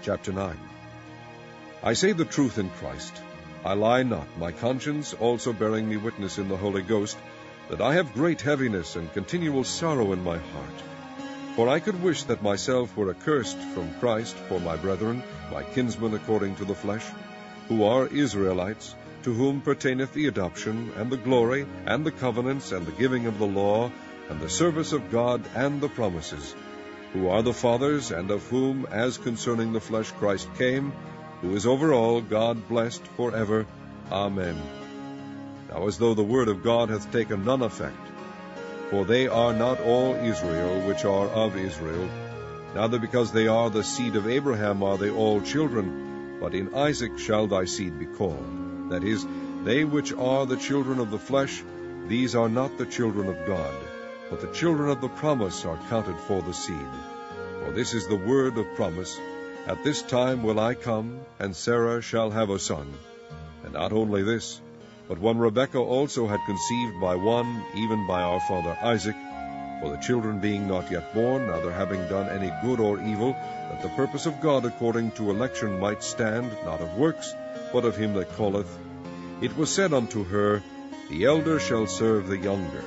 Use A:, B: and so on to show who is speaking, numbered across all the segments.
A: Chapter 9. I say the truth in Christ. I lie not, my conscience also bearing me witness in the Holy Ghost, that I have great heaviness and continual sorrow in my heart. For I could wish that myself were accursed from Christ for my brethren, my kinsmen according to the flesh, who are Israelites, to whom pertaineth the adoption, and the glory, and the covenants, and the giving of the law, and the service of God, and the promises, who are the fathers, and of whom, as concerning the flesh, Christ came, who is over all, God blessed for ever. Amen. Now as though the word of God hath taken none effect. For they are not all Israel which are of Israel, neither because they are the seed of Abraham are they all children, but in Isaac shall thy seed be called. That is, they which are the children of the flesh, these are not the children of God, but the children of the promise are counted for the seed. For this is the word of promise, At this time will I come, and Sarah shall have a son. And not only this, but when Rebekah also had conceived by one, even by our father Isaac, for the children being not yet born, neither having done any good or evil, that the purpose of God according to election might stand, not of works, but of him that calleth, it was said unto her, The elder shall serve the younger.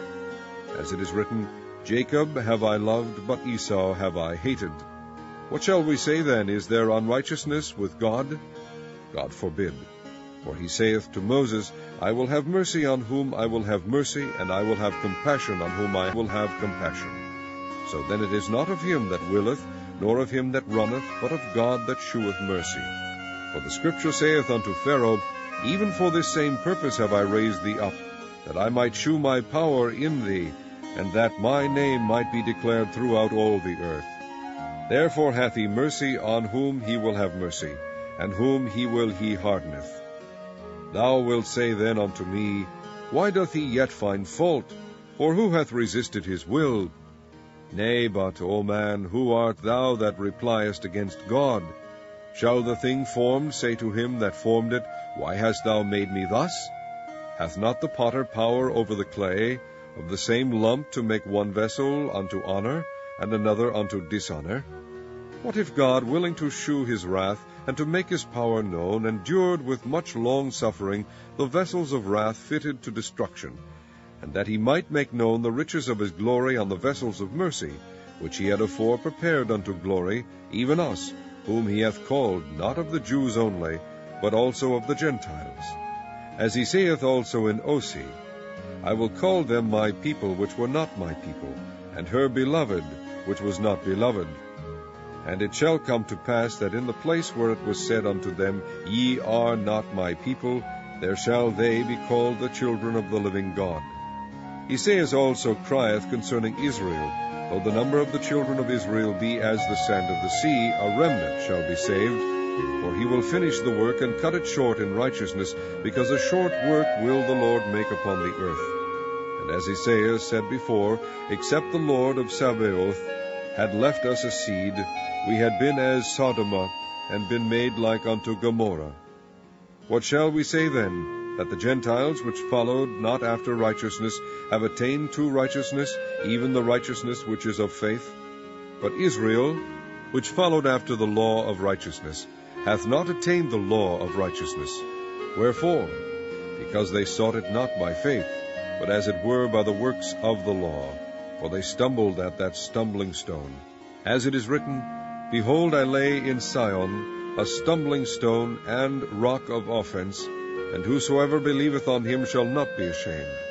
A: As it is written, Jacob have I loved, but Esau have I hated. What shall we say then? Is there unrighteousness with God? God forbid. For he saith to Moses, I will have mercy on whom I will have mercy, and I will have compassion on whom I will have compassion. So then it is not of him that willeth, nor of him that runneth, but of God that sheweth mercy. For the Scripture saith unto Pharaoh, Even for this same purpose have I raised thee up, that I might shew my power in thee, and that my name might be declared throughout all the earth. Therefore hath he mercy on whom he will have mercy, and whom he will he hardeneth. Thou wilt say then unto me, Why doth he yet find fault? For who hath resisted his will? Nay, but, O man, who art thou that repliest against God? Shall the thing formed say to him that formed it, Why hast thou made me thus? Hath not the potter power over the clay, of the same lump to make one vessel unto honor, and another unto dishonor? What if God, willing to shew his wrath, and to make his power known, endured with much long-suffering the vessels of wrath fitted to destruction, and that he might make known the riches of his glory on the vessels of mercy, which he had afore prepared unto glory, even us, whom he hath called, not of the Jews only, but also of the Gentiles? As he saith also in Osee, I will call them my people which were not my people, and her beloved which was not beloved. And it shall come to pass that in the place where it was said unto them, Ye are not my people, there shall they be called the children of the living God. Esaias also crieth concerning Israel, Though the number of the children of Israel be as the sand of the sea, a remnant shall be saved. For he will finish the work and cut it short in righteousness, because a short work will the Lord make upon the earth. And as Esaias said before, Except the Lord of Sabaoth had left us a seed, we had been as Sodoma, and been made like unto Gomorrah. What shall we say then? That the Gentiles, which followed not after righteousness, have attained to righteousness, even the righteousness which is of faith? But Israel, which followed after the law of righteousness, hath not attained the law of righteousness. Wherefore? Because they sought it not by faith, but as it were by the works of the law. For they stumbled at that stumbling stone. As it is written, Behold, I lay in Sion a stumbling stone and rock of offense, and whosoever believeth on him shall not be ashamed.